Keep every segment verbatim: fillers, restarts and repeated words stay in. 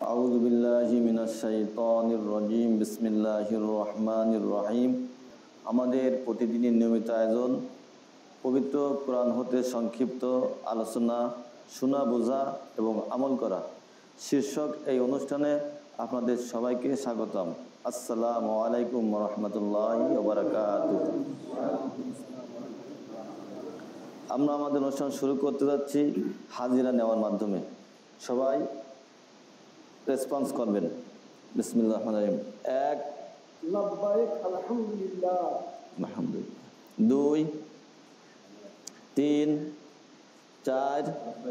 আউযু বিল্লাহি মিনাশ শাইতানির রাজিম বিসমিল্লাহির রহমানির রহিম। আমাদের প্রতিদিনের নিয়মিত আয়োজন পবিত্র কোরআন হতে সংক্ষিপ্ত আলোচনা, শোনা, বোঝা এবং আমল করা শীর্ষক এই অনুষ্ঠানে আপনাদের সবাইকে স্বাগতম। আসসালামু আলাইকুম ওয়া রাহমাতুল্লাহি ওয়া বারাকাতুহু। আমরা আমাদের অনুষ্ঠান শুরু করতে যাচ্ছি হাজিরা নেওয়ার মাধ্যমে। সবাই রেসপন্স করবেন। বিসমিল্লাহির রহমানির রহিম। এক, লাব্বাইক আলহামদুলিল্লাহ। আলহামদুলিল্লাহ। দুই, তিন, চার,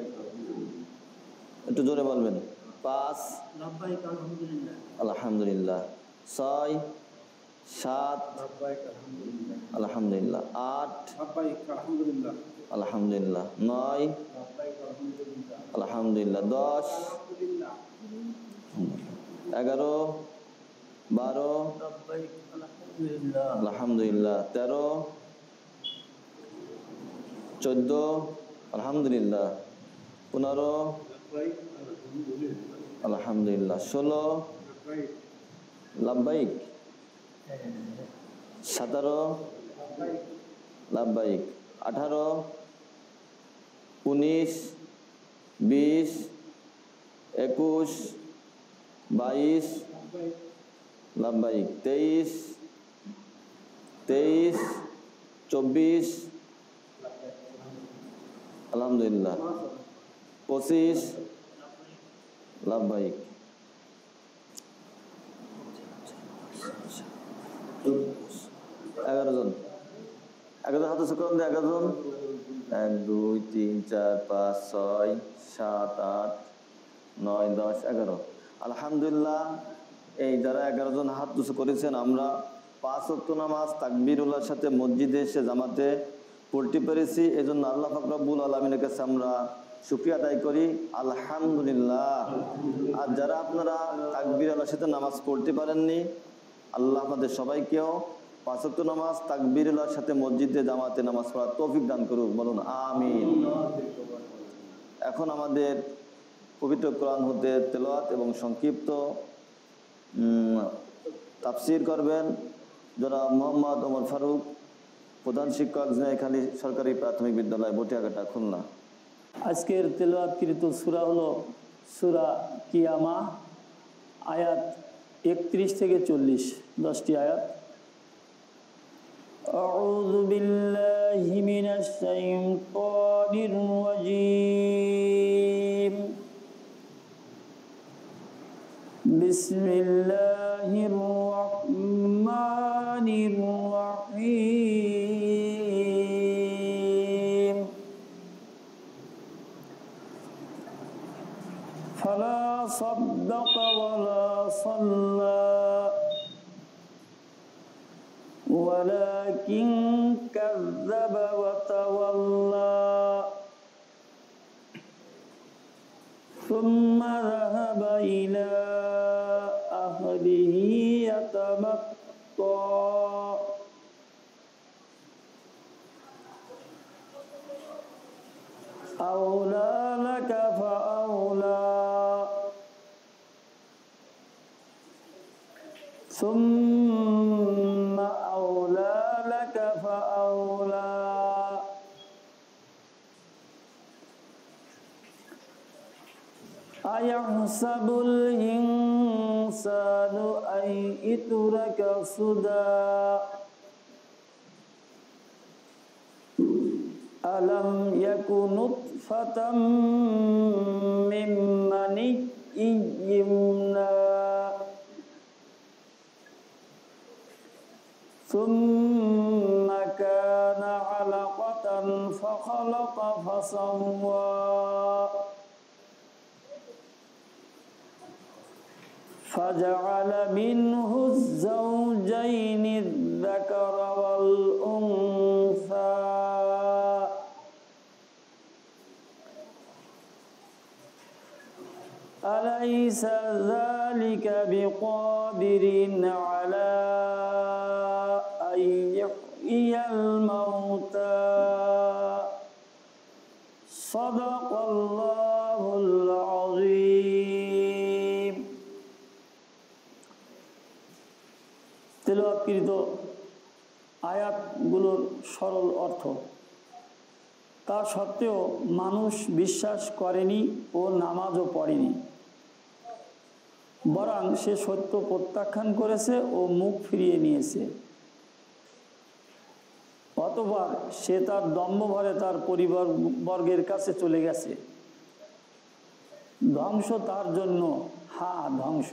একটু জোরে বলবেন। পাঁচ, লাব্বাইক আলহামদুলিল্লাহ। আলহামদুলিল্লাহ। ছয়, সাত, লাব্বাইক আলহামদুলিল্লাহ। আলহামদুলিল্লাহ। আট, লাব্বাইক আলহামদুলিল্লাহ। আলহামদুলিল্লাহ। নয়, লাব্বাইক আলহামদুলিল্লাহ। আলহামদুলিল্লাহ। দশ, আলহামদুলিল্লাহ। এগারো, বারো, লাব্বাইক আলহামদুলিল্লাহ। আলহামদুলিল্লাহ। তেরো, চোদ্দ, আলহামদুলিল্লাহ। পনেরো, লাব্বাইক আলহামদুলিল্লাহ। আলহামদুলিল্লাহ। ষোলো, লাব্বাইক লাব্বাইক। সতেরো, লাব্বাইক লাব্বাইক। আঠারো, উনিশ, বিশ, একুশ, বাইশ, লাব্বাইক লাব্বাইক। তেইশ, তেইশ, চব্বিশ, আলহামদুলিল্লাহ। পঁচিশ, লাব্বাইক। এগারো জন, এগারো জন হাতে শুক্রান দিয়ে এগারো জন। এক, দুই, তিন, চার, পাঁচ, ছয়, সাত, আট, নয়, দশ, এগারো। আলহামদুলিল্লাহ। এই যারা এগারো জন হাত উঁচু করেছেন, আমরা পাঁচ ওয়াক্ত নামাজ তাকবীরুল্লাহর সাথে মসজিদে এসে জামাতে পড়তে পেরেছি। এই জন্য আল্লাহ পাক রব্বুল আলামিনের কাছে আমরা শুকরিয়া আদায় করি, আলহামদুলিল্লাহ। আর যারা আপনারা তাকবীরুল্লাহর সাথে নামাজ পড়তে পারেননি, আল্লাহ আপনাদের সবাইকেও পাঁচ ওয়াক্ত নামাজ তাকবীরুল্লাহর সাথে মসজিদে জামাতে নামাজ পড়ার তৌফিক দান করুক, বলুন আমিন। এখন আমাদের পবিত্র কোরআন হতে তেলাওয়াত এবং সংক্ষিপ্ত তাফসীর করবেন জনাব মোহাম্মদ ওমর ফারুক, প্রধান শিক্ষক, ঝিনাইখালী সরকারি প্রাথমিক বিদ্যালয়, বটিয়াঘাটা, খুলনা। আজকের তেলাওয়াতকৃত সূরা হলো সূরা কিয়ামা, আয়াত একত্রিশ থেকে চল্লিশ, দশটি আয়াত। আউযু বিল্লাহি মিনাশ শাইতানির রাজীম। বিসমিল্লাহির রহমানির রহিম। ফালা সাদ্দাকা ওয়ালা সাল্লা ওয়ালাকিন কাযযাবা ওয়া তাওয়াল্লা সুম্মা যাহাবা ইলা আহলিহি ইয়াতামাত্তা আওলা লাকা ফাআওলা সুম্মা আওলা লাকা ফাআওলা আয়াহসাবুল ইনসানু আন ইতুরাকা সুদা আলাম ইয়াকু নুতফাতাম মিন মানিয়্যিন ইয়ুমনা সুম্মা কানা আলাকাতান ফাখালাকা ফাসাওয়া فجعل منه الزوجين الذكر والأنثى أليس ذلك بقادر على أن يحيي الموتى صدق الله العظيم. তেলাওয়াতকৃত আয়াতগুলোর সরল অর্থ। তা সত্ত্বেও মানুষ বিশ্বাস করেনি ও নামাজও পড়েনি, বরং সে সত্য প্রত্যাখ্যান করেছে ও মুখ ফিরিয়ে নিয়েছে। অতঃপর সে তার দম্ভভরে তার পরিবার বর্গের কাছে চলে গেছে। ধ্বংস তার জন্য, হা ধ্বংস।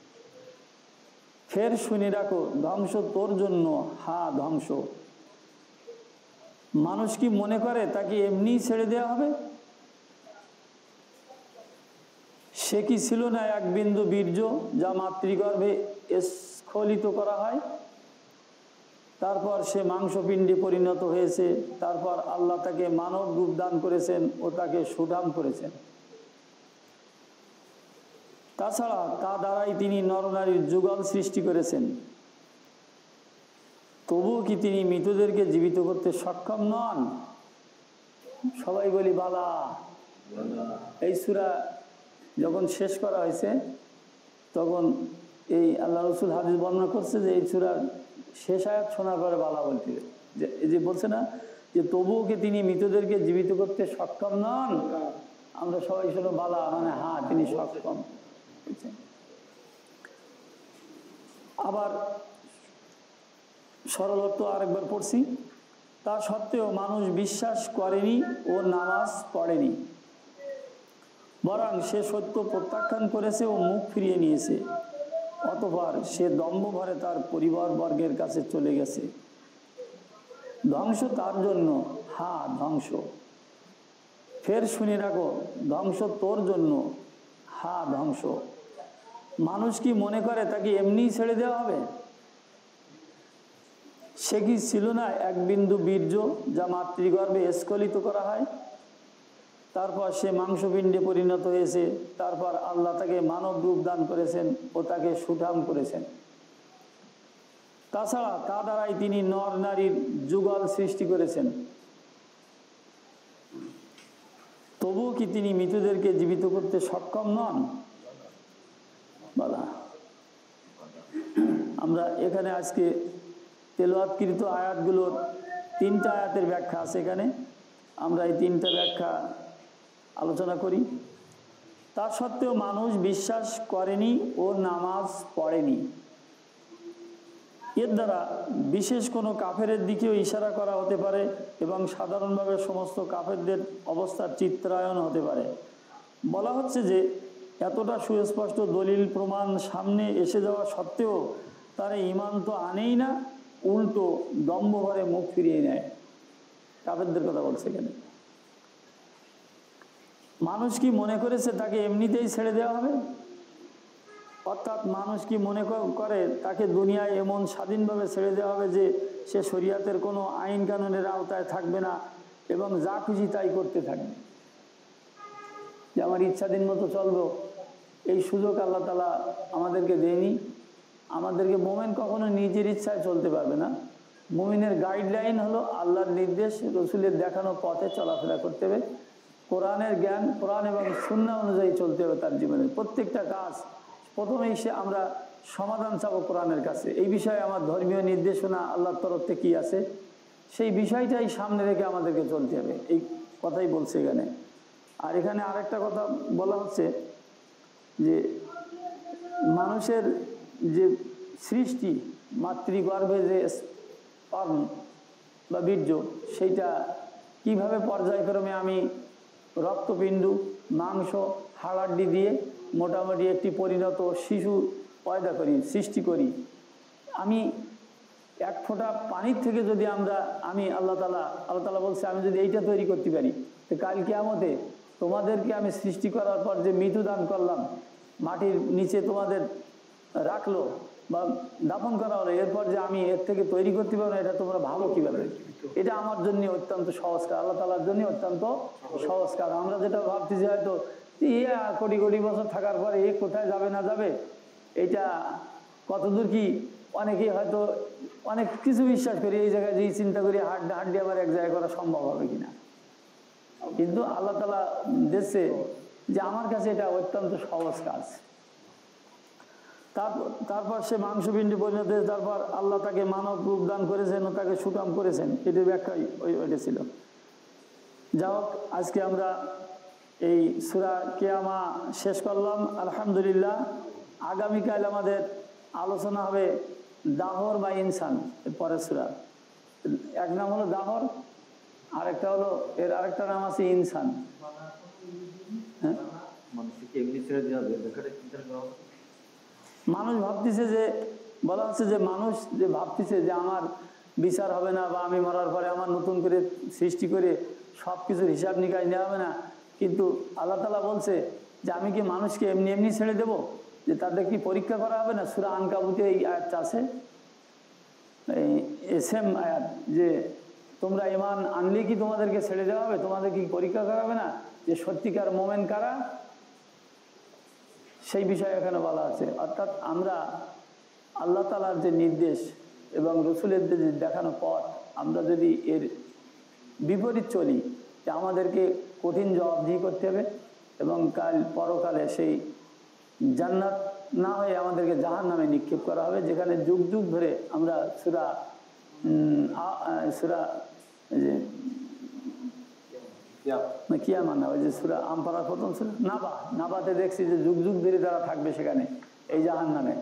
ফের শুনে রাখো, ধ্বংস তোর জন্য, হা ধ্বংস। মানুষ কি মনে করে তাকে এমনি ছেড়ে দেওয়া হবে? সে কি ছিল না এক বিন্দু বীর্য, যা মাতৃগর্ভে স্খলিত করা হয়, তারপর সে মাংসপিণ্ডে পরিণত হয়েছে, তারপর আল্লাহ তাকে মানব রূপ দান করেছেন ও তাকে সুঠাম করেছেন। তাছাড়া তা দ্বারাই তিনি নরনারীর যুগল সৃষ্টি করেছেন। তবুও কি তিনি মৃতদেরকে জীবিত করতে সক্ষম নন? সবাই বলি বালা। এই সূরা যখন শেষ করা হয়েছে তখন এই আল্লাহ রসুল হাদিস বর্ণনা করছে যে এই সূরার শেষ আয়াত শোনার পরে বালা বলতে, যে এই যে বলছে না যে তবুও কি তিনি মৃতদেরকে জীবিত করতে সক্ষম নন, আমরা সবাই শুনো বালা, মানে হ্যাঁ তিনি সক্ষম। আবার সরল অর্থ আরেকবার পড়ছি। তা সত্ত্বেও মানুষ বিশ্বাস করেনি ও নামাজ পড়েনি, বরং সে সত্য প্রত্যাখ্যান করেছে ও মুখ ফিরিয়ে নিয়েছে। অতঃপর সে দম্ভভরে তার পরিবার বর্গের কাছে চলে গেছে। ধ্বংস তার জন্য, হা ধ্বংস। ফের শুনে রাখো, ধ্বংস তোর জন্য, হা ধ্বংস। মানুষ কি মনে করে তাকে এমনি ছেড়ে দেওয়া হবে? সে কি ছিল না এক বিন্দু বীর্য, যা মাতৃগর্ভে স্খলিত করা হয়, তারপর সে মাংসপিণ্ডে পরিণত হয়েছে, তারপর আল্লাহ তাকে মানব রূপ দান করেছেন ও তাকে সুঠাম করেছেন। তাছাড়া তা দ্বারাই তিনি নর নারীর যুগল সৃষ্টি করেছেন। তবুও কি তিনি মৃতদেরকে জীবিত করতে সক্ষম নন? বলা। আমরা এখানে আজকে তেলাওয়াতকৃত আয়াতগুলোর তিনটা আয়াতের ব্যাখ্যা আছে এখানে, আমরা এই তিনটা ব্যাখ্যা আলোচনা করি। তা সত্ত্বেও মানুষ বিশ্বাস করেনি ও নামাজ পড়েনি। এর দ্বারা বিশেষ কোনো কাফেরের দিকেও ইশারা করা হতে পারে এবং সাধারণভাবে সমস্ত কাফেরদের অবস্থার চিত্রায়ন হতে পারে। বলা হচ্ছে যে এতটা সুস্পষ্ট দলিল প্রমাণ সামনে এসে যাওয়া সত্ত্বেও তারা ঈমান তো আনেই না, উল্টো দম্ভভরে মুখ ফিরিয়ে নেয়। কাফেরদের কথা বলছে এখানে। মানুষ কি মনে করেছে তাকে এমনিতেই ছেড়ে দেওয়া হবে? অর্থাৎ মানুষ কি মনে করে তাকে দুনিয়ায় এমন স্বাধীনভাবে ছেড়ে দেওয়া হবে যে সে শরিয়াতের কোনো আইন কানুনের আওতায় থাকবে না এবং যা খুশি তাই করতে থাকবে, যে আমার ইচ্ছাধীন মতো চলবো, এই সুযোগ আল্লাহ তাআলা আমাদেরকে দেয়নি। আমাদেরকে মোমেন কখনো নিজের ইচ্ছায় চলতে পারবে না। মুমিনের গাইডলাইন হলো আল্লাহর নির্দেশ, রসুলের দেখানো পথে চলাফেরা করতে হবে, কোরআনের জ্ঞান, কোরআন এবং সুন্নাহ অনুযায়ী চলতে হবে তার জীবনে প্রত্যেকটা কাজ। প্রথমেই সে আমরা সমাধান চাবো কোরআনের কাছে, এই বিষয়ে আমার ধর্মীয় নির্দেশনা আল্লাহর তরফ থেকে কী আছে, সেই বিষয়টাই সামনে রেখে আমাদেরকে চলতে হবে, এই কথাই বলছে এখানে। আর এখানে আরেকটা কথা বলা হচ্ছে যে মানুষের যে সৃষ্টি, মাতৃগর্ভে যে স্পার্ম বা বীর্য, সেইটা কিভাবে পর্যায়ক্রমে আমি রক্তপিণ্ডু, মাংস, হাড়াড্ডি দিয়ে মোটামুটি একটি পরিণত শিশু পয়দা করি, সৃষ্টি করি। আমি এক ফোঁটা পানির থেকে যদি আমরা, আমি আল্লাহ তাআলা আল্লাহ তাআলা বলছে আমি যদি এইটা তৈরি করতে পারি, তো কাল কিয়ামতে তোমাদেরকে আমি সৃষ্টি করার পর যে মৃত্যু দান করলাম, মাটির নিচে তোমাদের রাখলো বা দাফন করা হলো, এরপর যে আমি এর থেকে তৈরি করতে পারবো, এটা তোমরা ভালো কীভাবে? এটা আমার জন্য অত্যন্ত সহজ কাজ, আল্লাহ তাআলার জন্য অত্যন্ত সহজ কাজ। আমরা যেটা ভাবতেছি হয়তো এ কোটি কোটি বছর থাকার পরে এ কোথায় যাবে না যাবে, এটা কতদূর কি, অনেকেই হয়তো অনেক কিছু বিশ্বাস করি, এই জায়গায় যে চিন্তা করি হাড্ডি হাড্ডি আবার এক জায়গায় করা সম্ভব হবে কিনা। কিন্তু আল্লাহ তাআলা দেখছে যে আমার কাছে এটা অত্যন্ত সহজ কাজ। তারপর তারপর সে মাংসপিণ্ডে পরিণত হয়েছে, তারপর আল্লাহ তাকে মানব রূপ দান করেছেন ও তাকে সুকাম করেছেন। এটির ব্যাখ্যাই ওই ওইটা ছিল। যা হোক, আজকে আমরা এই সূরা কিয়ামা শেষ করলাম আলহামদুলিল্লাহ। আগামীকাল আমাদের আলোচনা হবে দাহর বা ইনসান, এর পরের সূরা। এক নাম হলো দাহর, আরেকটা হলো এর আরেকটা নাম আছে ইনসান। হ্যাঁ, মানুষকে এমনি ছেড়ে দেওয়া হবে, ব্যাখ্যাটা চিন্তা করা হবে। মানুষ ভাবতেছে যে, বলা হচ্ছে যে মানুষ যে ভাবতেছে যে আমার বিচার হবে না, বা আমি মরার পরে আমার নতুন করে সৃষ্টি করে সব কিছুর হিসাব নিকাশ নেওয়া হবে না। কিন্তু আল্লাহ তাআলা বলছে যে আমি কি মানুষকে এমনি এমনি ছেড়ে দেব, যে তাদের কি পরীক্ষা করা হবে না? সূরা আনকাবুতে এই আয়াতটা আছে, এই সেম আয়াত, যে তোমরা ঈমান আনলে কি তোমাদেরকে ছেড়ে দেওয়া হবে? তোমাদের কি পরীক্ষা করা হবে না যে সত্যিকার মোমেন কারা? সেই বিষয়ে এখানে বলা আছে। অর্থাৎ আমরা আল্লাহ তাআলার যে নির্দেশ এবং রসুলের যে দেখানো পথ, আমরা যদি এর বিপরীত চলি, যে আমাদেরকে কঠিন জবাবদিহি করতে হবে, এবং কাল পরকালে সেই জান্নাত না হয়ে আমাদেরকে জাহান্নামে নিক্ষেপ করা হবে, যেখানে যুগ যুগ ধরে আমরা সূরা সূরা যে না কিয়ামা না, ওই যে সূরা আমফালার প্রথম সূরা নাবা, নাবাতে দেখছি যে যুগ যুগ ধরে তারা থাকবে সেখানে, এই জাহান্নামে।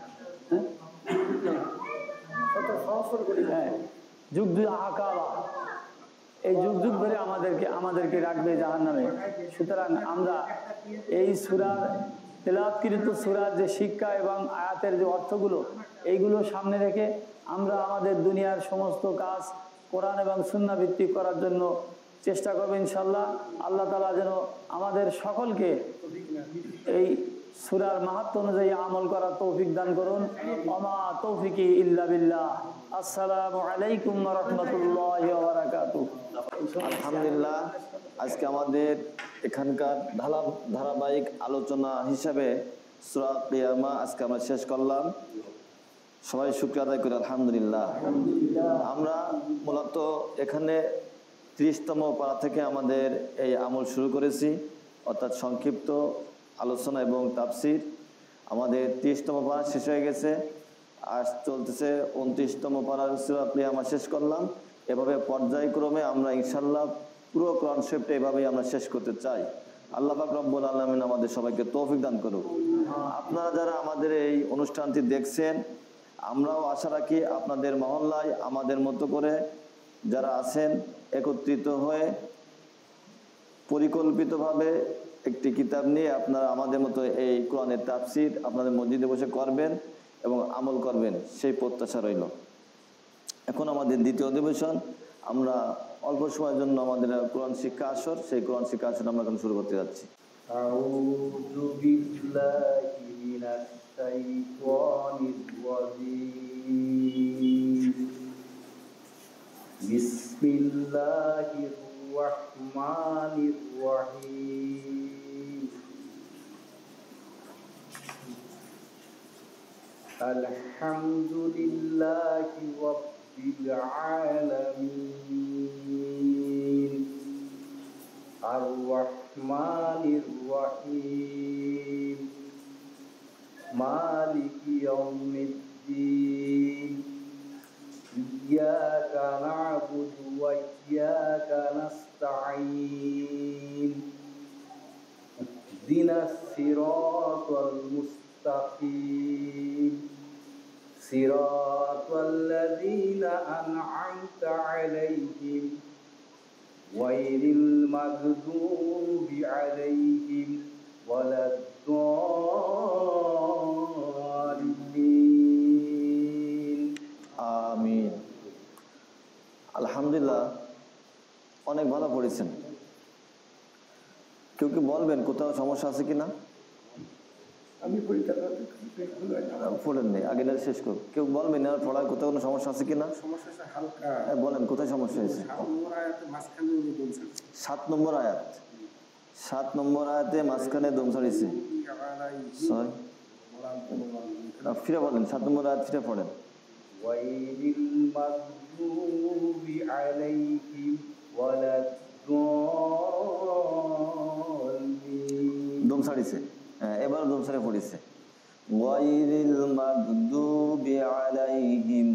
হ্যাঁ, যুগ যুগ আকাবা, এই যুগ যুগ ধরে আমাদেরকে আমাদেরকে রাখবে জাহান্নামে। সুতরাং আমরা এই সূরার তেলাওয়াতকৃত সূরার যে শিক্ষা এবং আয়াতের যে অর্থগুলো, এইগুলো সামনে রেখে আমরা আমাদের দুনিয়ার সমস্ত কাজ কোরআন এবং সুন্নাহ ভিত্তিক করার জন্য চেষ্টা করবো ইনশাল্লাহ। আল্লাহ তাআলা যেন আমাদের সকলকে এই সূরার মাহাত্ম্য অনুযায়ী আমল করার তৌফিক দান করুন। ওমা তৌফিকি ইল্লা বিল্লাহ। আসসালামু আলাইকুম ওয়া রাহমাতুল্লাহি ওয়া বারাকাতুহু। আলহামদুলিল্লাহ, আজকে আমাদের এখানকার ধারা ধারাবাহিক আলোচনা হিসাবে সূরা কিয়ামা আজকে আমরা শেষ করলাম। সবাই শুকরিয়া আদায় করি আলহামদুলিল্লাহ। আমরা মূলত এখানে ত্রিশতম পারা থেকে আমাদের এই আমল শুরু করেছি, অর্থাৎ সংক্ষিপ্ত আলোচনা এবং তাফসির। আমাদের ত্রিশতম পারা শেষ হয়ে গেছে, আজ চলতেছে উনত্রিশতম পারার সূরা কিয়ামা শেষ করলাম। এভাবে পর্যায়ক্রমে আমরা ইনশাল্লাহ পুরো কোরআন শরীফটা এভাবেই আমরা শেষ করতে চাই। আল্লাহ পাক রব্বুল আলামিন আমাদের সবাইকে তৌফিক দান করুক। আপনারা যারা আমাদের এই অনুষ্ঠানটি দেখছেন, আমরাও আশা রাখি আপনাদের মহল্লায় আমাদের মতো করে যারা আছেন একত্রিত হয়ে পরিকল্পিতভাবে একটি কিতাব নিয়ে আপনারা আমাদের মতো এই কোরআনের তাফসির আপনাদের মসজিদে বসে করবেন এবং আমল করবেন, সেই প্রত্যাশা রইল। এখন আমাদের দ্বিতীয় অধিবেশন, আমরা অল্প সময়ের জন্য আমাদের কোরআন শিক্ষা আসর, সেই কোরআন শিক্ষা আসর আমরা এখন শুরু করতে যাচ্ছি। আউযু বিল্লাহি মিনাশ শাইতানির রাজীম। বিসমিল্লাহির রাহমানির রাহিম। আলহামদুলিল্লাহি রাব্বিল আলামিন। আর-রাহমানির রাহিম। মালিকি ইয়াউমিদ্দিন। ইয়্যাকা না'বুদু ওয়া ইয়্যাকা নাস্তাঈন। ইহদিনাস সিরাতাল মুস্তাকিম। সিরাতাল লাযীনা আন'আমতা আলাইহিম গায়রিল মাগদুবি আলাইহিম ওয়ালাদ-দাল্লিন। আমিন। আলহামদুলিল্লাহ, অনেক ভালো পড়েছেন। কেউ কি বলবেন কোথাও সমস্যা আছে কিনা? আমি পরীক্ষা পড়েন নেই, আগে শেষ করুন। কেউ বলবেন না পড়ায় কোথাও কোনো সমস্যা আছে কিনা? সমস্যা হালকা। হ্যাঁ, বলেন কোথায় সমস্যা হয়েছে? সাত নম্বর আয়াত, সাত নম্বর আয়াতে মাঝখানে দম ছাড়িয়েছে। ফিরে বলেন, সাত নম্বর আয়াত ফিরে পড়েন। গায়রিল মাগদুবি আলাইহিম ওয়ালাদ-দাল্লিন। দম ছাড়িয়েছে, হ্যাঁ, এবার দম ছাড়ে পড়েছে। গায়রিল মাগদুবি আলাইহিম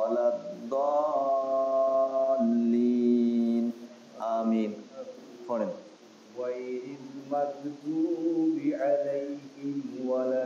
ওয়ালাদ-দাল্লিন। আমিন। পড়েন। غير المغضوب عليهم ولا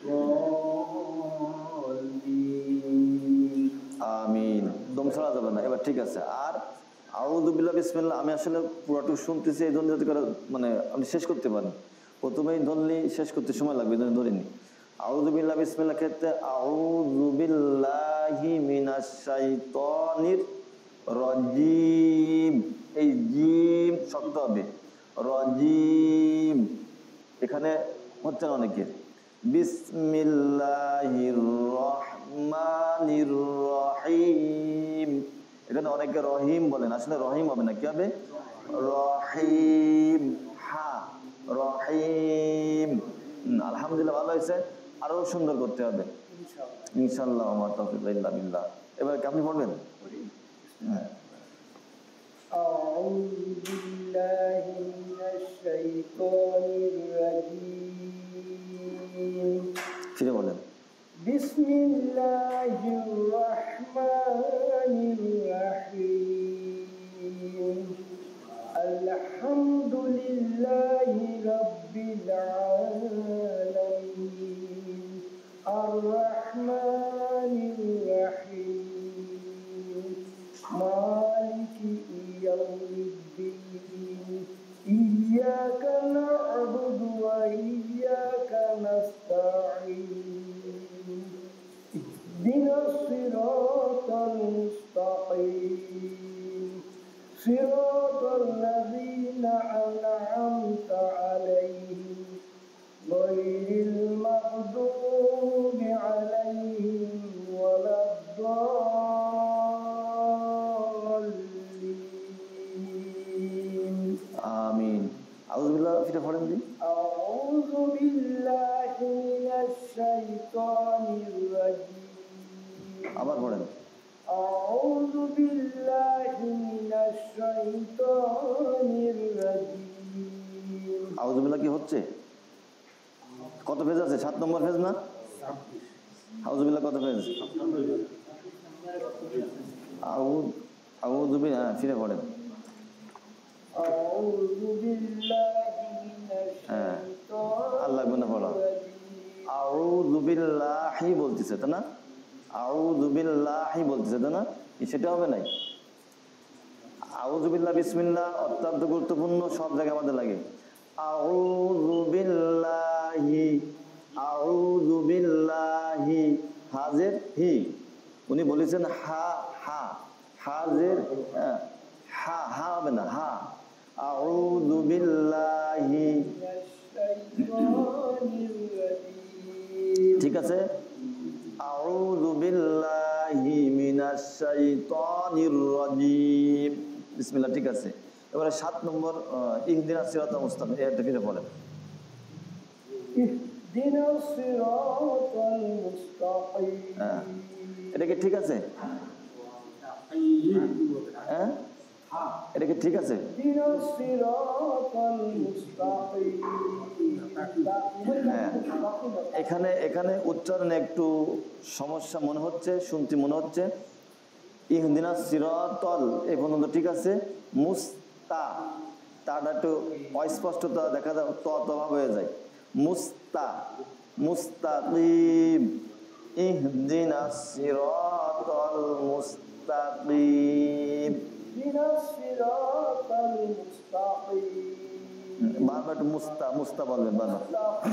الضالين আমিন। দম ছাড়া যাবে না। এবার ঠিক আছে। আর আউযু বিল্লাহ বিসমিল্লাহ আমি আসলে পুরোটুকু শুনতেছি এই জন্য যাতে করে মানে আপনি শেষ করতে পারেন। প্রথমেই ধরলে শেষ করতে সময় লাগবে, এই জন্য ধরিনি। আউযু বিল্লাহ বিসমিল্লাহ ক্ষেত্রে আউযু বিল্লাহি মিনাশ শাইতানির রাজিম, এই জিম শব্দ হবে রাজিম, এখানে হচ্ছে না অনেকের। বিসমিল্লাহির রহমানির রহিম, এখানে অনেকে রহিম বলেন, আসলে রহিম হবে না, কি হবে? রহিম, হা রহিম। আলহামদুলিল্লাহ, ভালো হয়েছে, আরো সুন্দর করতে হবে ইনশাআল্লাহ। আমার তাওফীক ইল্লা বিল্লাহ। এবার আপনি পড়বেন। হ্যাঁ। أعوذ بالله من الشيطان الرجيم ফিরে বলেন। بسم الله الرحمن الرحيم الحمد لله رب العالمين الرحمن الرحيم مالك يوم الدين إياك نعبد وإياك نستعين اهدنا الصراط المستقيم صراط الذين أنعمت عليهم غير المغضوب عليهم ولا الضالين আমিন। আউযু বিল্লাহ ফিরে পড়েন দিন। أعوذ بالله من الشيطان الرجيم আবার পড়েন। أعوذ بالله من الشيطان الرجيم আউযু বিল্লাহ কি হচ্ছে? কত পেজ আছে? সাত নম্বর পেজ না? আউযু বিল্লাহ কত পেজ? আউযু আউযু বিল্লাহ, হ্যাঁ, ফিরে পড়েন। أعوذ بالله من হ্যাঁ, الشيطان আল্লাহ গুনাহ পড়া। الرجيم আউযু বিল্লাহি বলতেছে তাই না? আউযু বিল্লাহি বলতেছে তাই না? সেটা হবে নাই। আউযু বিল্লাহ বিসমিল্লাহ অত্যন্ত গুরুত্বপূর্ণ, সব জায়গায় আমাদের লাগে। আউযু বিল্লাহি, আউযু বিল্লাহি, হাজের হি, উনি বলেছেন হা হা, হাজের হ্যাঁ, হা হা হবে না, হা। আউযু বিল্লাহি, من الشيطان الرجيم ঠিক আছে। আউযু বিল্লাহি মিনাশ শাইতানির রাজিম, বিসমিল্লাহ, ঠিক আছে। এবারে সাত নম্বর ইহদিনাস সিরাতাল মুস্তাকিম, এটা ফিরে পড়েন। اهدنا الصراط المستقيم হ্যাঁ, এটা কি ঠিক আছে? হ্যাঁ, এটা কি ঠিক আছে? اهدنا الصراط المستقيم হ্যাঁ, এখানে এখানে উচ্চারণে একটু সমস্যা মনে হচ্ছে, শুনতে মনে হচ্ছে। ইহদিনাস সিরাতাল এই পর্যন্ত ঠিক আছে। মুস্তা, তাটা একটু অস্পষ্টতা দেখা যায়, ত তভাব হয়ে যায়। মুস্তা, মুস্তাকিম, ইহদিনাস সিরাতাল মুস্তাকিম। اهدنا الصراط المستقيم বারবার একটু মুস্তা মুস্তা বলবেন, বারবার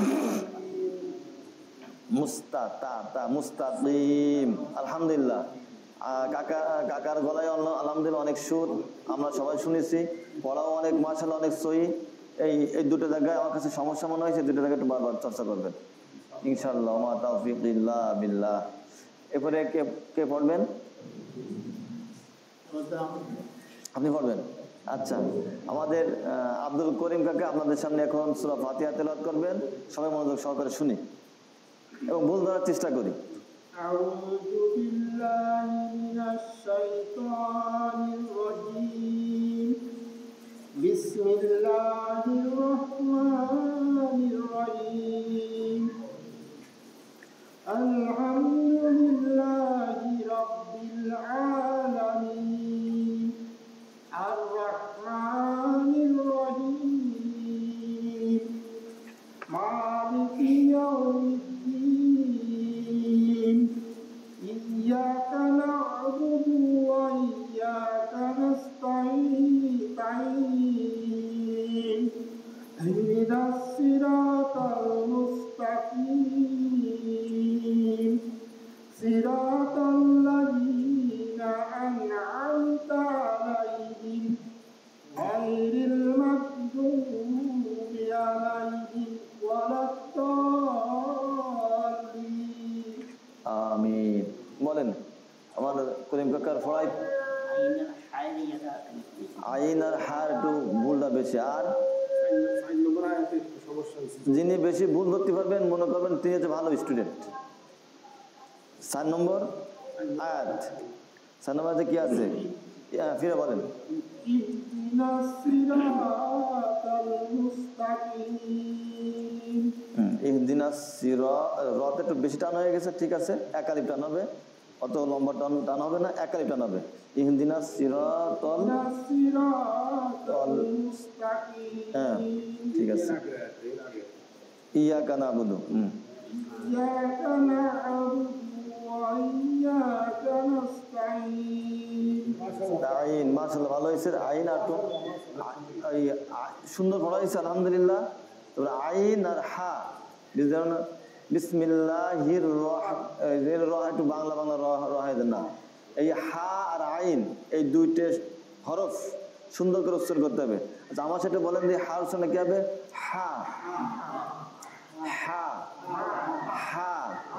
মুস্তা, তা তা মুস্তাকিম। আলহামদুলিল্লাহ, আহ, কাকা কাকার গলায় অন্য আলহামদুলিল্লাহ অনেক সুর, আমরা সবাই শুনেছি, পড়াও অনেক মাশাআল্লাহ অনেক সহি। এই এই দুটো জায়গায় আমার কাছে সমস্যা মনে হয়েছে, দুটো জায়গায় একটু বারবার চর্চা করবেন ইনশাআল্লাহ। মা তাওফীক ইল্লা বিল্লাহ। এরপরে কে কে পড়বেন? আপনি পড়বেন? আচ্ছা, আমাদের আহ, আব্দুল করিম কাকা আপনাদের সামনে এখন সূরা ফাতিহা তেলাওয়াত করবেন। সবাই মনোযোগ সহকারে শুনি এবং ভুল ধরার চেষ্টা করি। أعوذ بالله من الشيطان الرجيم بسم الله الرحمن الرحيم الحمد لله رب العالمين الرحمن الرحيم مالك يوم الدين إياك نعبد وإياك نستعين اهدنا الصراط المستقيم صراط الذين أنعمت عليهم غير المغضوب عليهم ولا الضالين আমিন। বলেন আমার করিম কাকার ফড়াই আইন আর হার একটু ভুলটা বেশি, আর যিনি বেশি ভুল ধরতে পারবেন মনে করবেন তিনি হচ্ছে ভালো স্টুডেন্ট। চার নম্বর আয়াত, চার নম্বর কি আছে ফিরে বলেন। اهدنا الصراط المستقيم ইহদিনাস সিরাত, রত একটু বেশি টান হয়ে গেছে, ঠিক আছে একালিপ টান হবে, অত লম্বা টান টান হবে না, একালিপ টান হবে। ইহদিনাস সিরাতাল, الصراط المستقيم হ্যাঁ ঠিক আছে। ইয়াকা নাবুদু, হুম إياك نعبد وإياك نستعين আইন, মাশাআল্লাহ ভালো হয়েছে। আইন আর তো সুন্দর পড়া হয়েছে আলহামদুলিল্লাহ। তারপরে আইন আর হা, যেমন বিসমিল্লাহির রহমানির রহ, একটু বাংলা বাংলা রহ রহে দেন না। এই হা আর আইন এই দুইটা হরফ সুন্দর করে উচ্চারণ করতে হবে। আচ্ছা আমার সাথে বলেন যে হা উচ্চারণ কি হবে? হা হা হা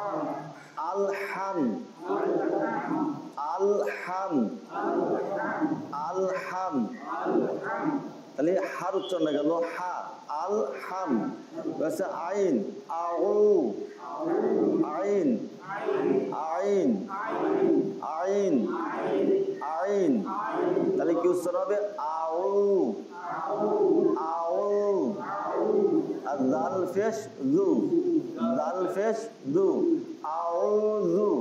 আলহাম আলহাম আলহাম, তাহলে হার উচ্চারণ গেল হা আলহাম। আইন আউ, আইন আইন আইন আইন, তাহলে কি উচ্চারণ হবে? আউ আউ। আর জাল ফেশ জু, জাল ফেশ জু, আউযু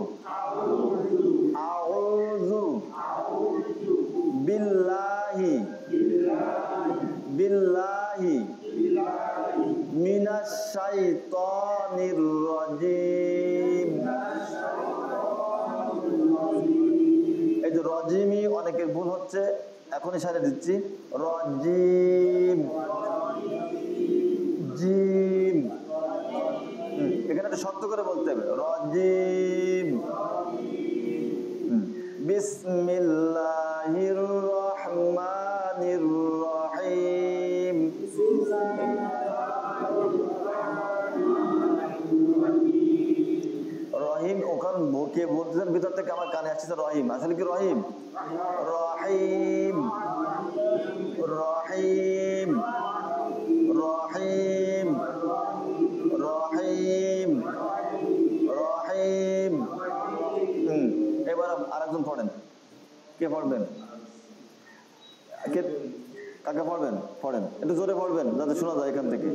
আউযু বিল্লাহি বিল্লাহি মিনাশ শাইতানির রাজিম। এই যে রজিমি অনেকের ভুল হচ্ছে, এখনই সারে দিচ্ছি। রজিম জিম, এখানে একটা শক্ত করে বলতে হবে রজিম। বিসমিল্লাহির রহমানির রহিম। রহিম ওখানে কে বলতেছেন ভিতর থেকে আমার কানে আসছে রহিম, আসলে কি রহিম? রহিম রহিম রহিম রহিম রহিম। হুম এবার আরেকজন পড়েন, কে পড়বেন? কে কাকে পড়বেন? পড়েন একটু জোরে পড়বেন যাতে শোনা যায় এখান থেকে।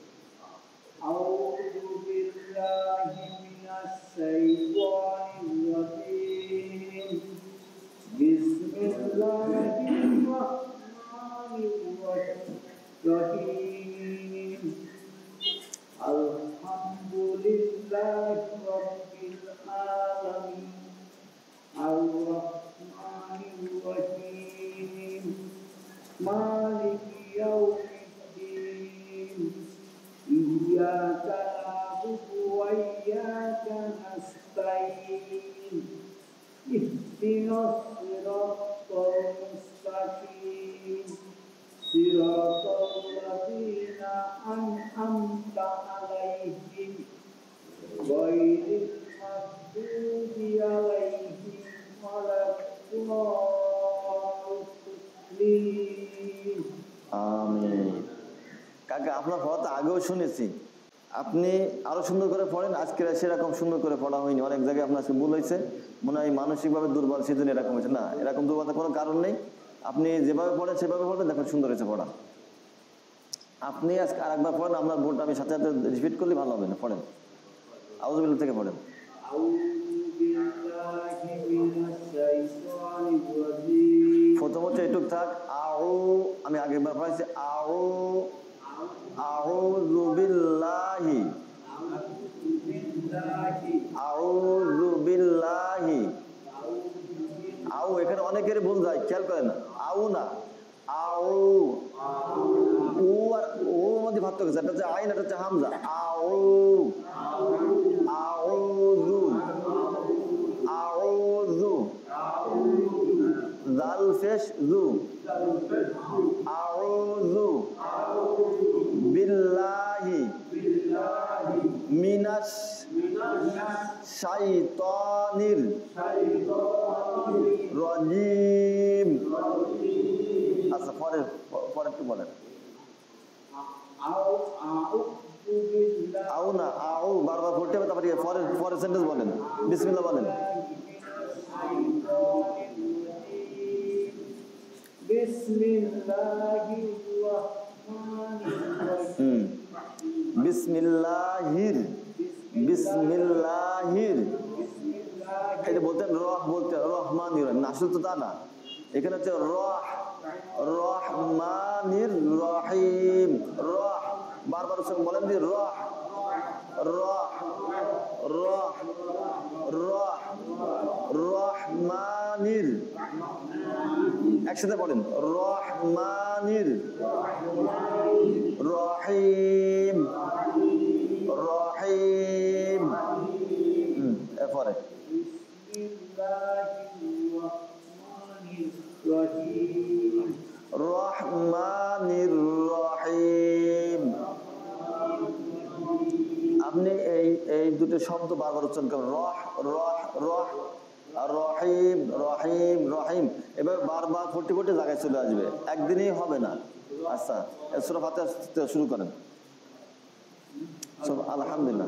أعوذ بالله من الشيطان الرجيم بسم الله الرحمن الرحيم الحمد لله رب العالمين الرحمن الرحيم مالك يوم الدين إياك نعبد وإياك نستعين اهدنا الصراط المستقيم صراط الذين أنعمت عليهم غير المغضوب عليهم ولا الضالين আমিন। কাকা আপনার পড়া তো আগেও শুনেছি, আপনি আরো সুন্দর করে পড়েন। আজকে সেরকম সুন্দর করে পড়া হয়নি, অনেক জায়গায় আপনার ভুল হয়েছে, মনে হয় মানসিকভাবে দুর্বল সেজন্য এরকম হয়েছে। না, এরকম দুর্বলতার কোনো কারণ নেই। আপনি যেভাবে পড়েন সেভাবে পড়বেন, দেখেন সুন্দর হয়েছে পড়া। আপনি আজকে আরেকবার পড়েন, আপনার ভুলটা আমি সাথে সাথে রিপিট করলে ভালো হবে না। পড়েন আউযু বিল্লাহ থেকে পড়েন। প্রথম হচ্ছে এটুক থাক আউ, আমি আগের বার পড়াইছি আউ আউযু বিল্লাহি আউযু বিল্লাহি। আউ এখানে অনেকের ভুল যায়, খেয়াল করেন, আউ না আউ, ও আর ও মধ্যে ভাগ গেছে, এটা হচ্ছে আইন, এটা হচ্ছে হামজা। আউ আউযু আউযু জাল ফেশ জু আউযু বিল্লাহি মিনাশ শাইতানির রাজিম। আচ্ছা পরে পরে একটু বলেন। আউ না আউ বারবার পড়তে হবে, তারপরে পরের পরের সেন্টেন্স বলেন, বিসমিল্লাহ বলেন। হুম বিসমিল্লাহির বিসমিল্লাহির এটা বলতেন রহ বলতে রহমানির, আসলে তো তা না, এখানে হচ্ছে রহ রহমানির রহিম। রহ বারবার সঙ্গে বলেন দি রহ রহ রহ রহ রহমানির, একসাথে বলেন রহমানির রহিম রহিম। হুম এরপরে রহমানির রহিম। আপনি এই এই দুটো শব্দ বারবার উচ্চারণ করেন, রহ রহ রহ রহিম রহিম রহিম, এবার বারবার ফুটি ফুটি জায়গায় চলে আসবে, একদিনেই হবে না। আচ্ছা সূরা ফাতিহা শুরু করেন। আলহামদুলিল্লাহ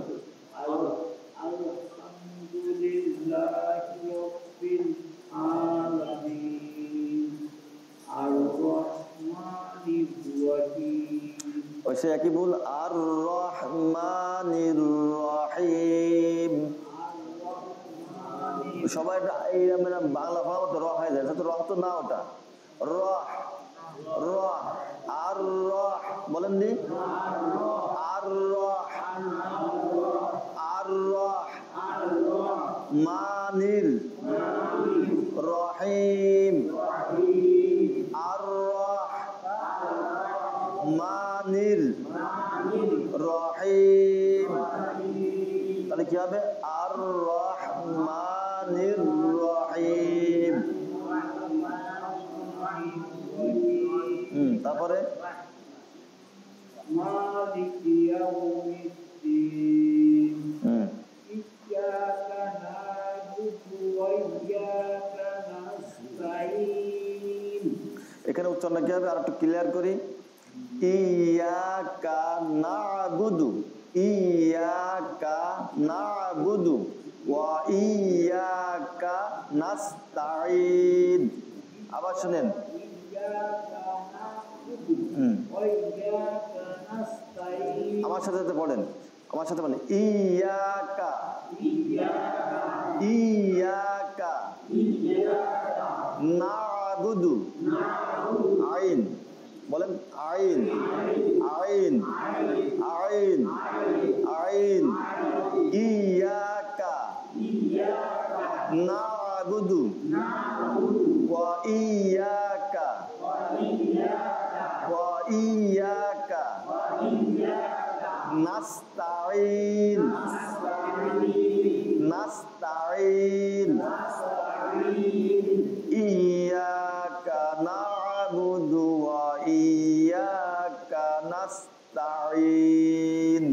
ওই সে একই ভুল, আর রহমানির রহিম। সবাই এই বাংলা ভাষা তো র হয়ে যায়, তো রহ তো না, ওটা রহ রহ আর রহ বলেন দি আর রহ আর রহ মানির রহিম আর রহ মানির রহিম। তাহলে কি হবে? আর রহমানির রহিম। হুম তারপরে মালিকি ইয়াউমিদ্দিন। হুম ইয়্যাকা না'বুদু ওয়া ইয়্যাকা নাস্তাঈন। এখানে উচ্চারণ কি হবে আর একটু ক্লিয়ার করি। ইয়াকা না'বুদু ইয়াকা না'বুদু ওয়া ইয়াকা নাস্তাঈন। আবার শুনেন, আমার সাথে সাথে পড়েন, আমার সাথে বলেন ইয়াকা ইয়াকা না'বুদু আইন বলেন আইন আইন আইন আইন ইয়াকা না'বুদু ওয়া ইয়াকা ওয়া ইয়াকা নাস্তাঈন নাস্তাঈন ইয়াকা না'বুদু ওয়া ইয়াকা নাস্তাঈন।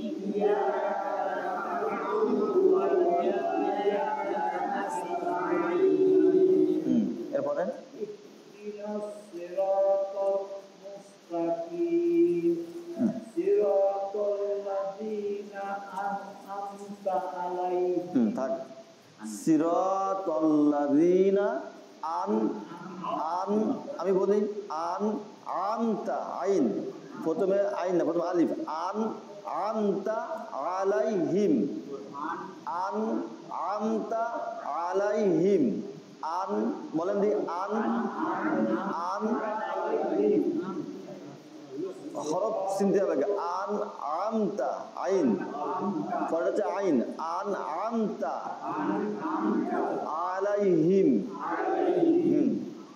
হুম এরপরে হুম থাক সিরাতাল্লাযীনা আন আন আমি বলি আন আনতা আইন, প্রথমে আইন না প্রথমে আলিফ, আন আনতা আলাইহিম আন আমতা আলাইহিম, আন বলেন দি, আন আন হরফ চিনতে হবে, আন আমতা আইন, পরে হচ্ছে আইন, আন আমতা আলাইহিম, হুম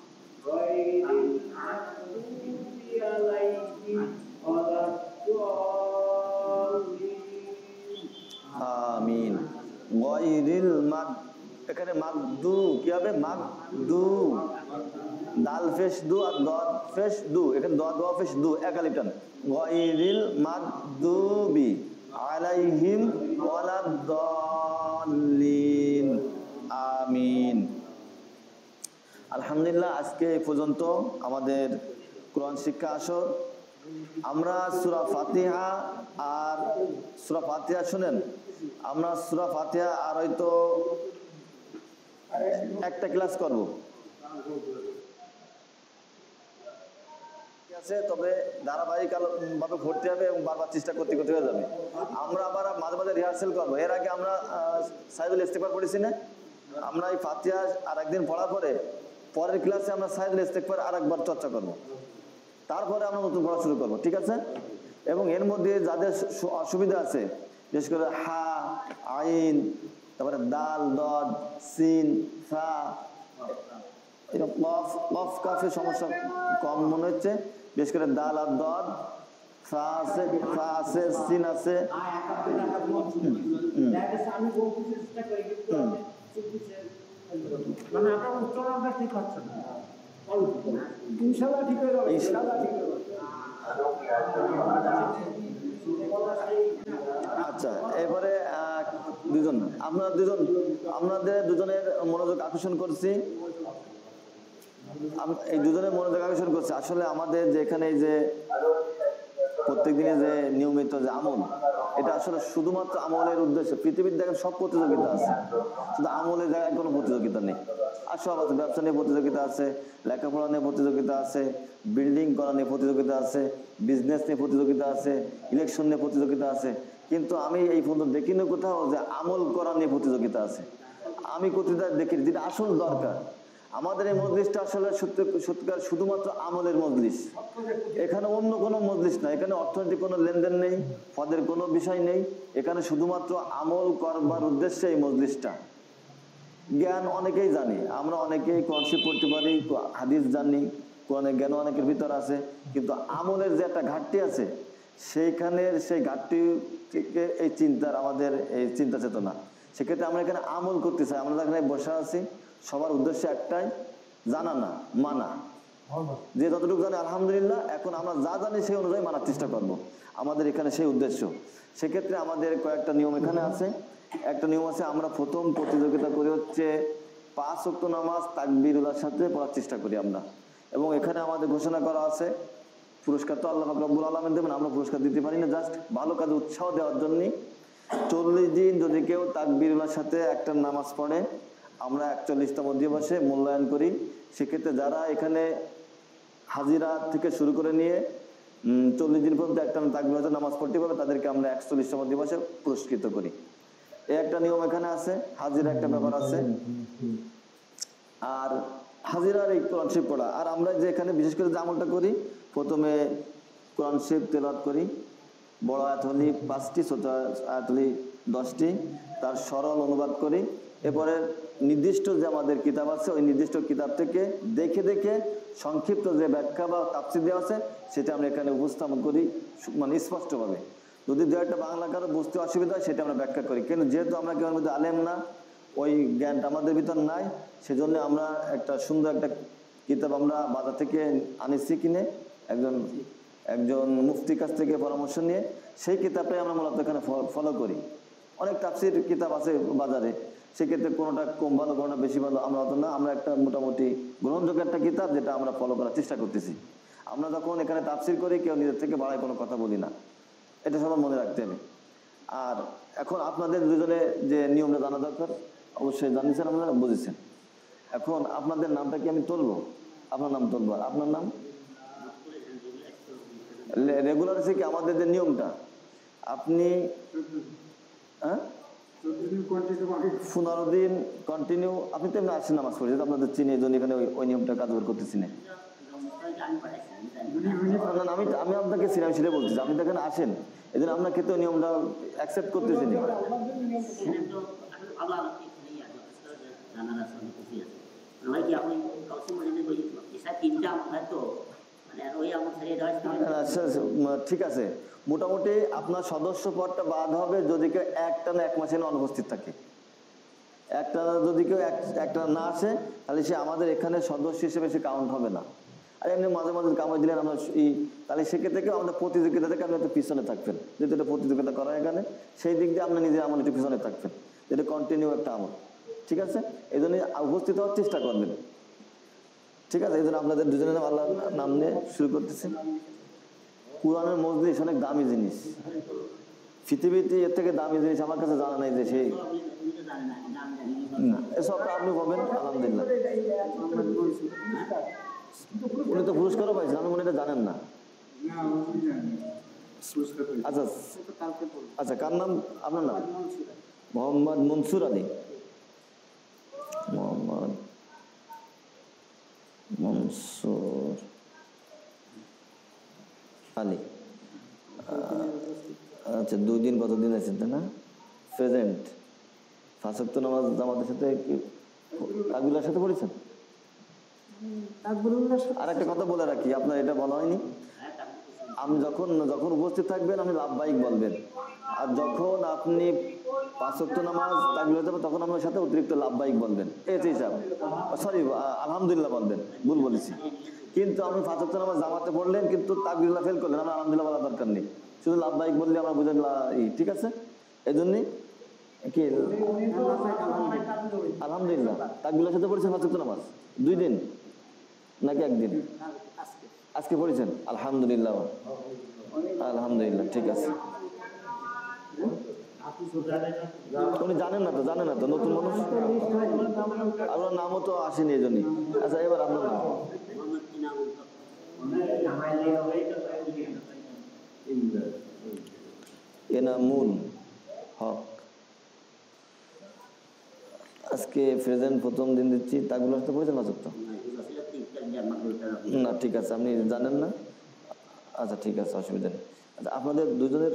আমিন। গায়রিল মাগ, এখানে মাগদু কি হবে, মাগদু, দাল ফেশ দু আর দদ ফেশ দু, এখানে দদ ওয়া ফেশ দু এক আলিফ টান, গায়রিল মাগদুবি আলাইহিম ওয়ালাদ-দাল্লিন, আমিন। আলহামদুলিল্লাহ, আজকে এই পর্যন্ত আমাদের কোরআন শিক্ষা আসর। আমরা সূরা ফাতিহা আর সূরা ফাতিহা শুনেন, আমরা সূরা ফাতিহা আর হয়তো একটা ক্লাস করব আছে, তবে ধারাবাহিক ভাবে ভর্তি হবে এবং বারবার চেষ্টা করতে করতে হয়ে যাবে। আমরা আবার মাঝে মাঝে রিহার্সেল করবো। এর আগে আমরা সাইদুল ইস্তেগফার পড়েছি না, আমরা এই ফাতিহা আর একদিন পড়ার পরে পরের ক্লাসে আমরা সাইদুল ইস্তেগফার আর একবার চর্চা করবো, তারপরে আমরা নতুন পড়া শুরু করবো, ঠিক আছে? এবং এর মধ্যে যাদের অসুবিধা আছে, বিশেষ করে হা, আইন, তারপরে দাল, দদ, সিন, ফা, কফ, কফ কাফের সমস্যা কম মনে হচ্ছে, বিশেষ করে দাল আর দদ, ফা আছে, ফা আছে, সিন আছে, মানে আপনার উচ্চারণটা ঠিক হচ্ছে না, ইনশাআল্লাহ ঠিক হয়ে যাবে, ইনশাআল্লাহ ঠিক হয়ে যাবে। আচ্ছা, এবারে দুজন, আপনারা দুজন, আপনাদের দুজনের মনোযোগ আকর্ষণ করছি, এই দুজনের মনোযোগ আকর্ষণ করছে। আসলে আমাদের যে এখানে যে প্রত্যেক দিনে যে নিয়মিত যে আমল, এটা আসলে শুধুমাত্র আমলের উদ্দেশ্যে, পৃথিবীর দেখেন সব প্রতিযোগিতা আছে, শুধু আমলের জায়গায় কোনো প্রতিযোগিতা নেই। আর সব আছে, ব্যবসা নিয়ে প্রতিযোগিতা আছে, লেখাপড়া নিয়ে প্রতিযোগিতা আছে, বিল্ডিং করা নিয়ে প্রতিযোগিতা আছে, বিজনেস নিয়ে প্রতিযোগিতা আছে, ইলেকশন নিয়ে প্রতিযোগিতা আছে। কিন্তু আমি এই পর্যন্ত দেখিনি কোথাও যে আমল করা নিয়ে প্রতিযোগিতা আছে। আমি কোথাও দেখি, যেটা আসল দরকার। আমাদের এই মজলিসটা আসলে সত্যি সত্যিকার শুধুমাত্র আমলের মজলিস, এখানে অন্য কোনো মজলিস না, এখানে অর্থনৈতিক কোনো লেনদেন নেই, পদের কোনো বিষয় নেই, এখানে শুধুমাত্র আমল করবার উদ্দেশ্যে এই মজলিসটা। জ্ঞান অনেকেই জানি, আমরা অনেকেই কনসেপ্ট পড়তে পারি, হাদিস জানি, কোরআনের জ্ঞান অনেকের ভিতর আছে, কিন্তু আমলের যে একটা ঘাটতি আছে, সেইখানের সেই ঘাটতি থেকে এই চিন্তার আমাদের এই চিন্তা চেতনা, সেক্ষেত্রে আমরা এখানে আমল করতে চাই। আমরা এখানে বসে আছি, সবার উদ্দেশ্য একটাই, জানা না মানা, যে যতটুকু জানে আলহামদুলিল্লাহ, এখন আমরা যা জানি সেই অনুযায়ী মানার চেষ্টা করব, আমাদের এখানে সেই উদ্দেশ্য। সেক্ষেত্রে আমাদের কয়েকটা নিয়ম এখানে আছে। একটা নিয়ম আছে, আমরা প্রথম প্রতিযোগিতা করি হচ্ছে পাঁচ ওয়াক্ত নামাজ তাকবীরুল্লাহর সাথে পড়ার চেষ্টা করি আমরা, এবং এখানে আমাদের ঘোষণা করা আছে, পুরস্কার তো আল্লাহ রাব্বুল আলামিন দেবেন, আমরা পুরস্কার দিতে পারি না, জাস্ট ভালো কাজে উৎসাহ দেওয়ার জন্য চল্লিশ দিন যদি কেউ তাকবীরুল্লাহর সাথে একটা নামাজ পড়ে, আমরা একচল্লিশতম দিবসে মূল্যায়ন করি। সেক্ষেত্রে যারা এখানে হাজিরা থেকে শুরু করে নিয়ে চল্লিশ দিন পর্যন্ত একটা তাকবীরুল্লাহ নামাজ পড়তে পারবে, তাদেরকে আমরা একচল্লিশতম দিবসে পুরস্কৃত করি। এই একটা নিয়ম এখানে আছে, হাজিরা একটা ব্যাপার আছে, আর হাজিরার এই কোরআন শরীফ পড়া। আর আমরা যে এখানে বিশেষ করে যে আমলটা করি, প্রথমে কোরআন শরীফ তেলাওয়াত করি, বড় আয়াত হলি পাঁচটি, ছোট আয়াত হলি দশটি, তার সরল অনুবাদ করি। এরপরে নির্দিষ্ট যে আমাদের কিতাব আছে, ওই নির্দিষ্ট কিতাব থেকে দেখে দেখে সংক্ষিপ্ত যে ব্যাখ্যা বা তাফসীর দেওয়া আছে, সেটা আমরা এখানে উপস্থাপন করি, মানে স্পষ্টভাবে। যদি দু একটা বাংলা কারো বুঝতে অসুবিধা হয়, সেটা আমরা ব্যাখ্যা করি। কিন্তু যেহেতু আমরা কেউ মধ্যে আলেম না, ওই জ্ঞানটা আমাদের ভিতর নাই, সেজন্য আমরা একটা সুন্দর একটা কিতাব আমরা বাজার থেকে আনিছি কিনে, একজন একজন মুফতির কাছ থেকে পরামর্শ নিয়ে সেই কিতাবটাই আমরা মূলত এখানে ফলো করি। অনেক তাফসীর কিতাব আছে বাজারে, সেক্ষেত্রে কোনোটা কম ভালো, কোনোটা বেশি ভালো, আমরা অত না, আমরা একটা মোটামুটি গ্রহণযোগ্য একটা কিতাব যেটা আমরা ফলো করার চেষ্টা করতেছি। আমরা যখন এখানে তাফসীর করি, কেউ নিজের থেকে বাড়ায় কোনো কথা বলি না, এটা সবার মনে রাখতে হবে। আর এখন আপনাদের দুজনে যে নিয়মটা জানা দরকার, অবশ্যই জানিয়েছেন, আপনারা বুঝেছেন। এখন আপনাদের নামটা কি আমি তুলবো? আপনার নাম তুলবো। আর আপনার নাম রেগুলার আছে কি আমাদের যে নিয়মটা, আপনি হ্যাঁ পনেরো দিন কন্টিনিউ আপনি তো এমনি আসেন নামাজ পড়ে, আপনাদের চিনি এই জন্য এখানে ওই ওই নিয়মটা কাজবার করতেছি না। না, আমি আমি আপনাকে সিনেমা সেটা বলছি, আপনি তো এখানে আসেন, এই জন্য আপনাকে তো নিয়মটা অ্যাকসেপ্ট করতেছি না। ঠিক আছে, মোটামুটি আপনার সদস্য পদটা বাদ হবে যদি কেউ একটা না এক মাসে অনুপস্থিত থাকে। একটা যদি কেউ একটা না আসে তাহলে সে আমাদের এখানে সদস্য হিসেবে সে কাউন্ট হবে না। আর এমনি মাঝে মাঝে কামাই দিলেন আমরা তাহলে সেক্ষেত্রে থেকেও আমাদের প্রতিযোগিতা থেকে আপনি একটু পিছনে থাকবেন, যেহেতু এটা প্রতিযোগিতা করা এখানে, সেই দিক দিয়ে আপনি নিজে আমার একটু পিছনে থাকবেন, যেটা কন্টিনিউ একটা আমল। ঠিক আছে, এই জন্য উপস্থিত হওয়ার চেষ্টা করবেন। ঠিক আছে, এই জন্য আপনাদের দুজনের নাম আল্লাহর নাম নিয়ে শুরু করতেছি। কুরআনের মজলিস অনেক দামি জিনিস, পৃথিবীতে এর থেকে দামি জিনিস আমার কাছে জানা নাই যে সেই এসব আপনি বলবেন আলহামদুলিল্লাহ। উনি তো পুরস্কারও পাইছেন, আপনি মনে এটা জানেন না। আচ্ছা আচ্ছা, কার নাম? আপনার নাম? মোহাম্মদ মনসুর আলী। মোহাম্মদ মনসুর আলী। আচ্ছা, দুই দিন কতদিন আছেন তাই না? প্রেজেন্ট। পাঁচ ওয়াক্ত নামাজ জামাতের সাথে কি তাকবীরের সাথে পড়েছেন? আর একটা কথা বলে রাখি, আপনার এটা বলা হয়নি, আমি যখন যখন উপস্থিত থাকবেন আপনি লাভবাহিক বলবেন, আর যখন আপনি পাঁচ ওয়াক্ত নামাজ তাকবীর যাবে তখন আমার সাথে অতিরিক্ত লাভবাহিক বলবেন। এই হিসাব, সরি আলহামদুলিল্লাহ বলবেন, ভুল বলেছি। কিন্তু আপনি পাঁচ ওয়াক্ত নামাজ জামাতে পড়লেন কিন্তু তাকবীরুল্লাহ ফেল করলেন, আমরা আলহামদুলিল্লাহ বলার দরকার নেই, শুধু লাভবাহিক বললে আমরা বুঝেন। ঠিক আছে, এই জন্যই কি আলহামদুলিল্লাহ তাকবীরের সাথে পড়েছেন পাঁচ ওয়াক্ত নামাজ দুই দিন নাকি একদিন? আজকে পড়েছেন, আলহামদুলিল্লাহ আলহামদুলিল্লাহ। ঠিক আছে, উনি জানেন না তো, জানেন না তো, নতুন মানুষ, আপনার নামও তো আসেনি এই জন্যই। আচ্ছা, এবার আপনার নাম? এনামুল হক। আজকে প্রেজেন্ট প্রথম দিন দিচ্ছি, তাকবীর আসতে পড়েছেন না? তো না, ঠিক আছে, আপনি জানেন না। আচ্ছা ঠিক আছে, অসুবিধা নেই। আচ্ছা, আপনাদের দুজনের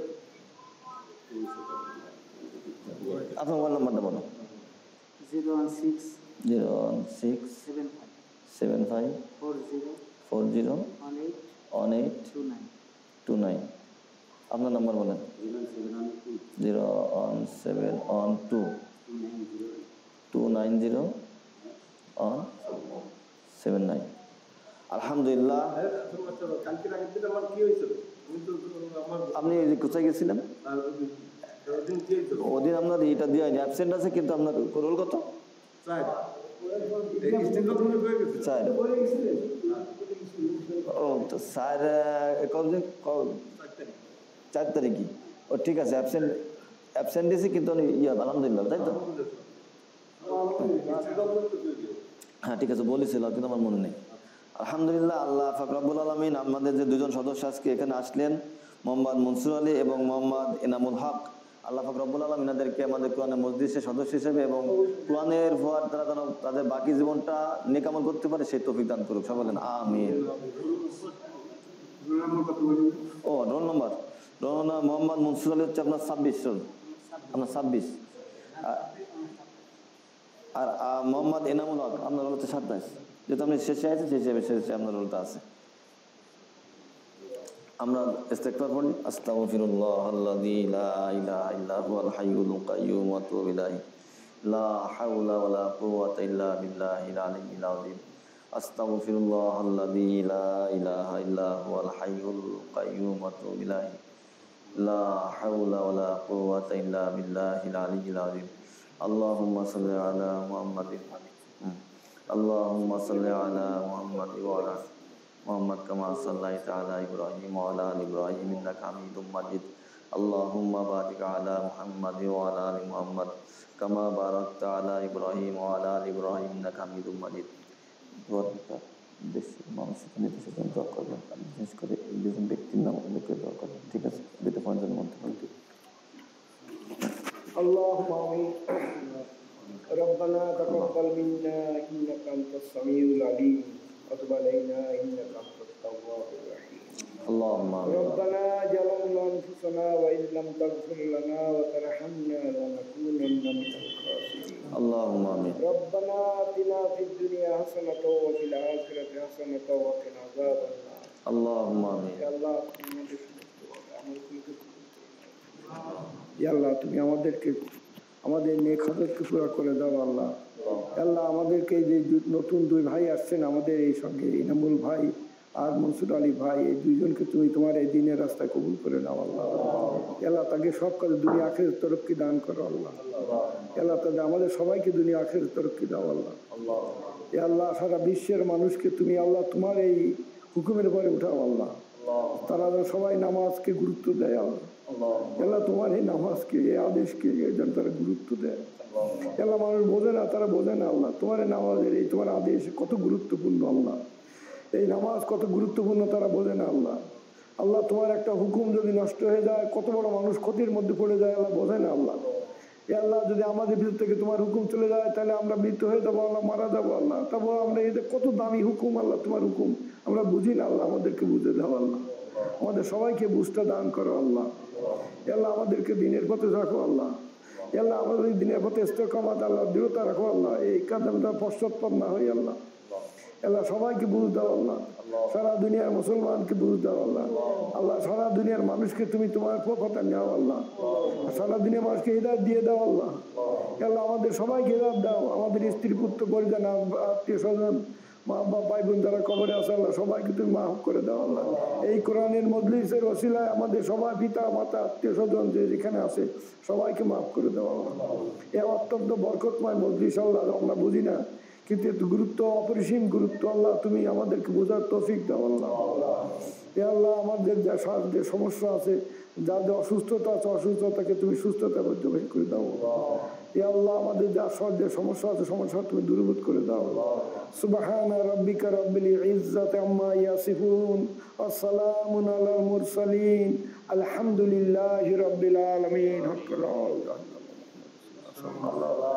আপনার মোবাইল নাম্বারটা বলো। Zero one six zero one six seven five seven five four zero four zero one eight one eight two nine two nine. আপনার নাম্বার বলেন। Zero one seven one two two nine zero one seven nine. আলহামদুলিল্লাহ। আপনি কোথায় গেছিলেন? ওদিন আপনার এটা দিয়ে অ্যাবসেন্ট আছে, কিন্তু আপনার রোল কত? চার। ও তো স্যার কতদিন? চার তারিখই। ও ঠিক আছে, অ্যাবসেন্ট অ্যাবসেন্ট দিয়েছি কিন্তু ইয়া আলহামদুলিল্লাহ, তাই তো? হ্যাঁ ঠিক আছে, বলেছিল কিন্তু আমার মনে নেই। আলহামদুলিল্লাহ, আল্লাহ পাক রব্বুল আলামিন আমাদের যে দুজন সদস্য আজকে এখানে আসলেন, মোহাম্মদ মনসুর আলী এবং মোহাম্মদ এনামুল হক, আল্লাহ পাক রব্বুল আলামিন এনাদেরকে আমাদের কোরআনের মজলিসের সদস্য হিসেবে এবং কোরআনের ফোয়ার দ্বারা যেন তাদের বাকি জীবনটা নেক আমল করতে পারে সেই তৌফিক দান করুক। সবাই বলেন আমিন। ও roll number, roll number Mohammad Mansur Ali হচ্ছে আপনার ছাব্বিশ, রোল আপনার ছাব্বিশ। আর মোহাম্মদ এনামুল হক আপনার রোল হচ্ছে সাতাশ। যেহেতু আপনি শেষে আছে সেই হিসেবে শেষে আপনার রোলটা আছে। আমরা ইস্তেগফার পড়ি। আস্তাগফিরুল্লাহ আল্লাযী লা ইলাহা ইল্লা হুয়াল হাইয়ুল কাইয়্যুম ওয়া আতুবু ইলাইহি লা হাওলা ওয়া লা কুওয়াতা ইল্লা বিল্লাহিল আলিয়্যিল আযীম। আস্তাগফিরুল্লাহ আল্লাযী লা ইলাহা ইল্লা হুয়াল হাইয়ুল কাইয়্যুম ওয়া আতুবু ইলাইহি লা হাওলা ওয়া লা কুওয়াতা ইল্লা বিল্লাহিল আলিয়্যিল আযীম। আল্লাহুম্মা সাল্লি আলা মুহাম্মাদিন আল্লাহুম্মা সাল্লি আলা মুহাম্মাদ ওয়া আলা মুহাম্মাদ কামা সাল্লাইতা আলা ইব্রাহিম ওয়া আলা আলি ইব্রাহিম ইন্নাকা হামিদুম মাজিদ। আল্লাহুম্মা বারিক আলা মুহাম্মাদ ওয়া আলা আলি মুহাম্মাদ কামা বারাকতা আলা ইব্রাহিম ওয়া আলা আলি ইব্রাহিম ইন্নাকা হামিদুম মাজিদ। দোয়াটা বেশি মানুষের নিতে দোয়া করবেন, বিশেষ করে দুজন ব্যক্তির নাম উল্লেখ করে দোয়া করবেন। ঠিক আছে, দুটো পয়েন্টের মধ্যে اللهم آمين. ربنا تقبل منا إنك أنت السميع العليم وتب علينا إنك أنت التواب الرحيم. اللهم آمين. ربنا ظلمنا أنفسنا وإن لم تغفر لنا وترحمنا لنكونن من الخاسرين. اللهم آمين. ربنا آتنا في الدنيا حسنة وفي الآخرة حسنة وقنا عذاب النار. اللهم آمين. يا الله ইয়া আল্লাহ তুমি আমাদেরকে আমাদের নেক হাজতকে পুরা করে দাও আল্লাহ। আল্লাহ আমাদেরকে এই যে নতুন দুই ভাই আসছেন আমাদের এই সঙ্গে ইনামুল ভাই আর মনসুর আলী ভাই, এই দুইজনকে তুমি তোমার এই দিনের রাস্তায় কবুল করে নাও আল্লাহ। আল্লাহ তাকে সব কাজে দুনিয়া আখিরাত তরক্কি দান করো আল্লাহ। আল্লাহ তাদের আমাদের সবাইকে দুনিয়া আখিরাত তরক্কি দাও আল্লাহ। এ আল্লাহ সারা বিশ্বের মানুষকে তুমি আল্লাহ তোমার এই হুকুমের পরে উঠাও আল্লাহ। তারা সবাই নামাজকে গুরুত্ব দেয় আল্লাহ। আল্লাহ তোমার এই নামাজকে এই আদেশকে যেন তারা গুরুত্ব দেয় আল্লাহ। মানুষ বোঝে না, তারা বোঝে না আল্লাহ তোমার এই নামাজের এই তোমার আদেশ কত গুরুত্বপূর্ণ আল্লাহ। এই নামাজ কত গুরুত্বপূর্ণ তারা বোঝে না আল্লাহ। আল্লাহ তোমার একটা হুকুম যদি নষ্ট হয়ে যায় কত বড় মানুষ ক্ষতির মধ্যে পড়ে যায় আল্লাহ বোঝে না আল্লাহ। এ আল্লাহ যদি আমাদের ভিতর থেকে তোমার হুকুম চলে যায় তাহলে আমরা মৃত হয়ে যাবো আল্লাহ, মারা যাবো আল্লাহ। তারপর আমরা এই যে কত দামি হুকুম আল্লাহ তোমার হুকুম আমরা বুঝি না আল্লাহ, আমাদেরকে বুঝে দাও আল্লাহ। আমাদের সবাইকে বুঝতে দান করো আল্লাহ। আল্লাহ আমাদেরকে দিনের পথে রাখো আল্লাহ। আল্লাহ আমাদের দিনের পথে ইস্তেকামাত আল্লাহ দৃঢ়তা রাখো আল্লাহ। এই কাদামটা পশ্চাৎপদ না হই আল্লাহ। আল্লাহ সবাইকে বুঝ দাও আল্লাহ। সারা দুনিয়ার মুসলমানকে বুঝ দাও আল্লাহ। আল্লাহ সারা দুনিয়ার মানুষকে তুমি তোমার পথে নেও আল্লাহ। সারা দুনিয়ার মানুষকে হিদায়ত দিয়ে দাও আল্লাহ। আল্লাহ আমাদের সবাইকে হিদায়ত দাও। আমাদের স্ত্রী পুত্র পরিজন আত্মীয় স্বজন মা বাবা ভাই বোন যারা কবরে আছে আল্লাহ সবাইকে তুমি মাফ করে দাও আল্লাহ। এই কোরআনের মজলিসের ওসিলায় আমাদের সবাই পিতা মাতা আত্মীয় স্বজন যে যেখানে আছে সবাইকে মাফ করে দাও আল্লাহ। এ অত্যন্ত বরকতময় মজলিস আল্লাহ, আমরা বুঝি না কিন্তু এত গুরুত্ব অপরিসীম গুরুত্ব আল্লাহ তুমি আমাদেরকে বোঝার তৌফিক দাও আল্লাহ। এ আল্লাহ আমাদের যা যে সমস্যা আছে, যাদের অসুস্থতা আছে অসুস্থতাকে তুমি সুস্থতা বের করে দাও। এ আল্লাহ আমাদের যা যে সমস্যা আছে সমস্যা তুমি দূরীভূত করে দাও। সুবহানা রাব্বিকা রাব্বিল ইজ্জাতি আম্মা ইয়াসিফুন ওয়া সালামুন আলাল মুরসালিন আলহামদুলিল্লাহি রাব্বিল আলামিন।